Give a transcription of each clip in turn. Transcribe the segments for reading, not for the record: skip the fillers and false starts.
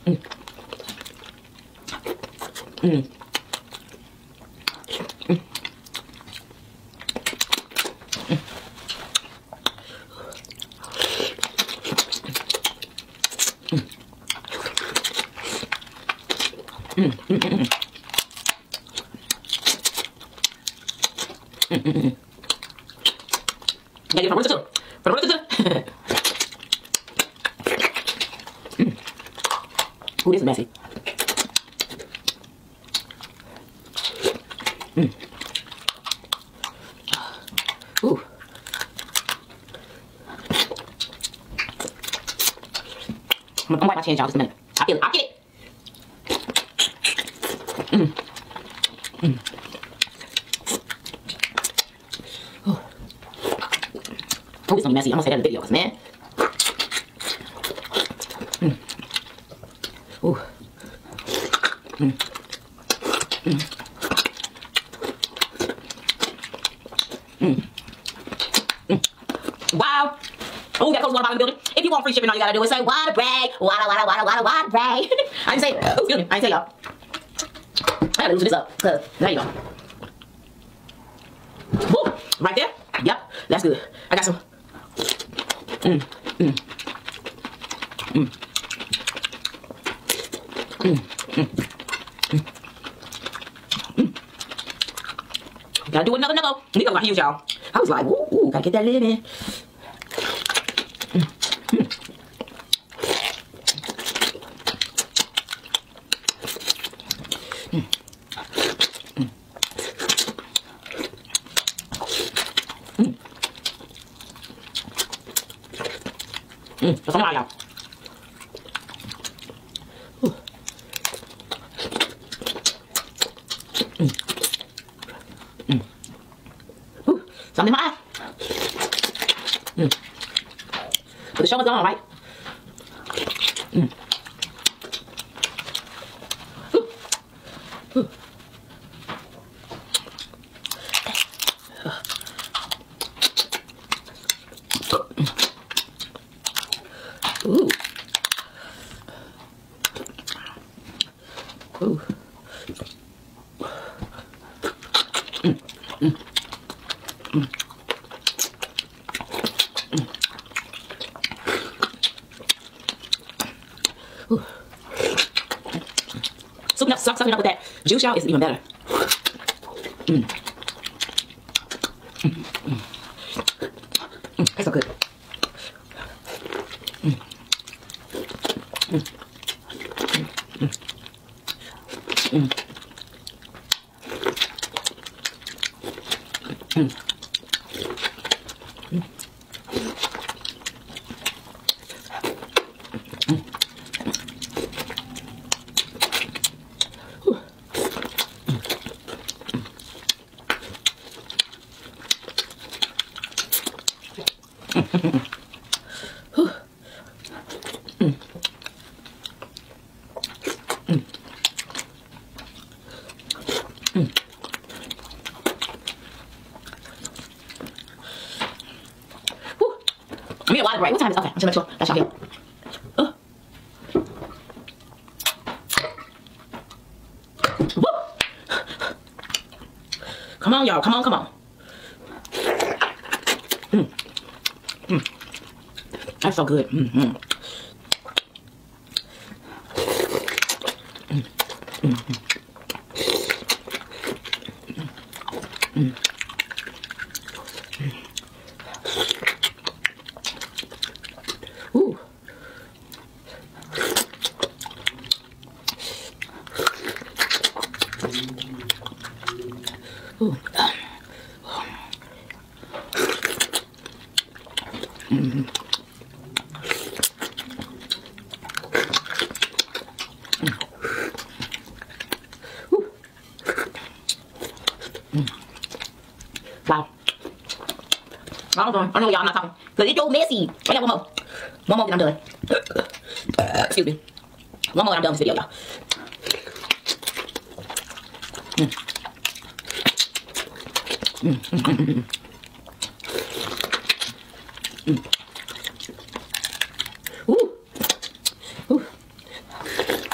Gotta get from root to two. From root to two. Ooh, this is messy. Ooh. I'm gonna wipe my chin, y'all, just a minute. I feel it. I get it. Oh, this is messy. I'm gonna say that in the video, cause man. Ooh. Wow. Oh, we got close water bottle in the building. If you want free shipping, all you gotta do is say water brag. Water brag. I didn't say, excuse me, I didn't say y'all. I gotta loosen this up, cause there you go. Woo, right there. Yep, that's good. I got some. Gotta do another knuckle. These are huge, y'all. I was like, ooh, gotta get that lid in. That's all right, y'all. Something in my eye. But the show is on, right? Ooh. Ooh. Something up with that juice, y'all, is even better. That's so good. I need a water break. What time is it? Okay, I'm just make sure that's y'all here. Come on, y'all. Come on, come on. That's so good. Ooh. Ooh. Wow. I know y'all, I'm not talking. Because it's so messy. I got one more. One more and I'm done. Excuse me. One more and I'm done with this video, y'all. Ooh. Ooh.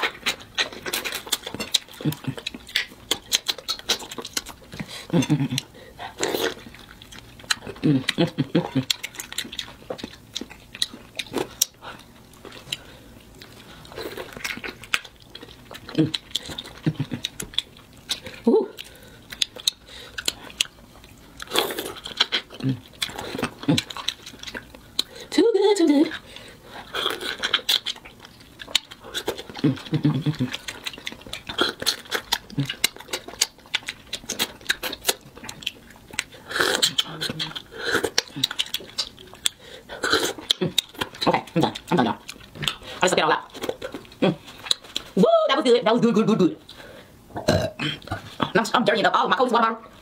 Ooh. Too good, too good. Okay, I'm done. I'm done, y'all. I just look it all out. Woo, that was good. That was good, good, good, good. I'm dirtying up all my coats water bottle.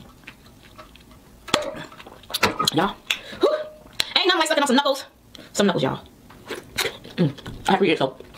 Y'all. Ain't nothing like sucking on some knuckles. Some knuckles, y'all. I appreciate it, so.